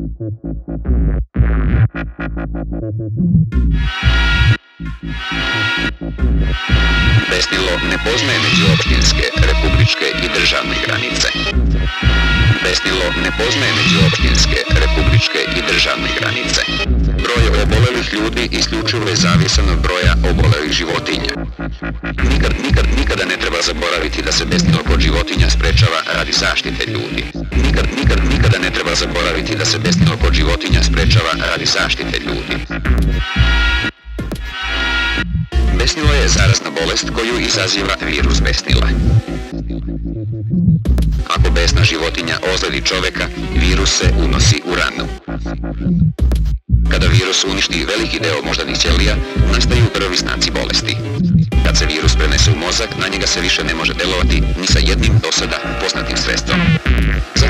Besnilo ne poznaje međuopštinske, republičke i državne granice. Besnilo ne poznaje međuopštinske, republičke i državne granice. Broj obolelih ljudi isključivo je zavisan od broja obolelih životinja. Nikada ne treba zaboraviti da se besnilo kod životinja sprečava radi zaštite ljudi. Nikada ne treba zaboraviti da se besnilo kod životinja sprečava radi zaštite ljudi. Besnilo je zarazna bolest koju izaziva virus besnila. Ako besna životinja ozledi čoveka, virus se unosi u ranu. Kada virus uništi veliki deo moždanih ćelija, nastaju prvi znaci bolesti. Kad se virus prenese u mozak, na njega se više ne može delovati ni sa jednim do sada poznatim sredstvom.